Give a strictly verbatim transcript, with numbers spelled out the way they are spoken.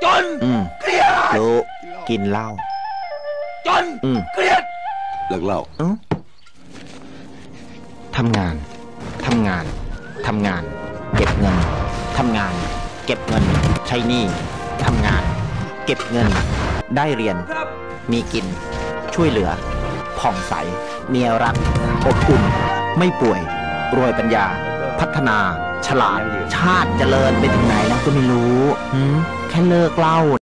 นเครียดรู้กินเหล้าจนเครียดเลิกเหล้าทำงานทำงานทำงานเก็บเงินทำงานเก็บเงินใช้หนี้ทำงานเก็บเงินได้เรียนมีกินช่วยเหลือผ่องใสเมียรักอบอุ่นไม่ป่วยรวยปัญญาพัฒนาฉลาดชาติเจริญไปถึงไหนแล้วก็ไม่รู้แค่เลิกเหล้า